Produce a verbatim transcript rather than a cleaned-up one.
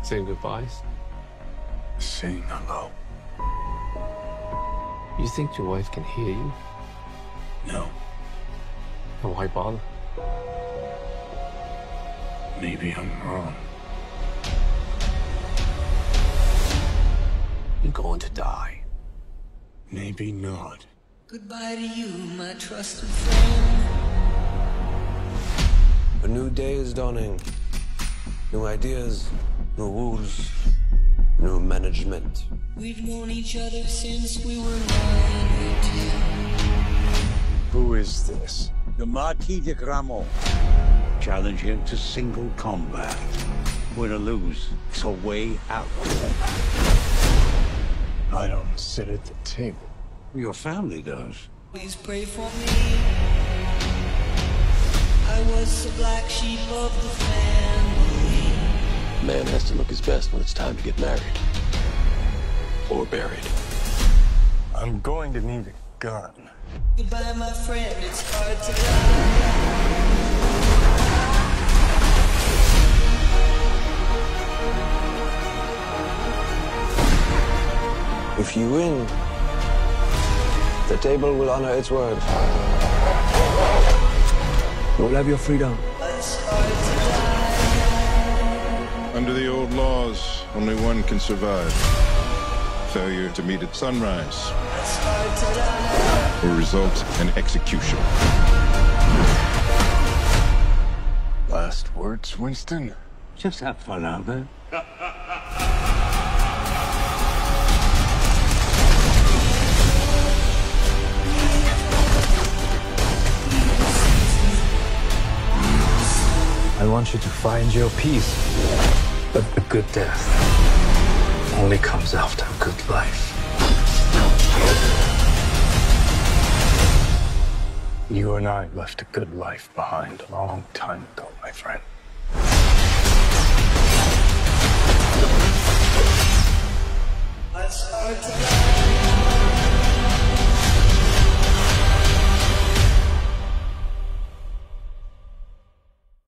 saying goodbyes? Saying hello. You think your wife can hear you? No. Then why bother? Maybe I'm wrong. You're going to die. Maybe not. Goodbye to you, my trusted friend. A new day is dawning. New ideas, new rules, new management. We've known each other since we were nine or ten. Who is this? The Marquis de Gramont. Challenge him to single combat. Win or lose, it's a way out. I don't sit at the table. Your family does. Please pray for me. I was the black sheep of the family. Man has to look his best when it's time to get married. Or buried. I'm going to need a gun. Goodbye, my friend, it's hard to die. If you win, the table will honor its word. You'll have your freedom. It's hard to die. Under the old laws, only one can survive. Failure to meet at sunrise It's hard to die. will result in execution. Last words, Winston? Just have fun out there. I want you to find your peace. But a good death only comes after a good life. You and I left a good life behind a long time ago, my friend. It's hard to die.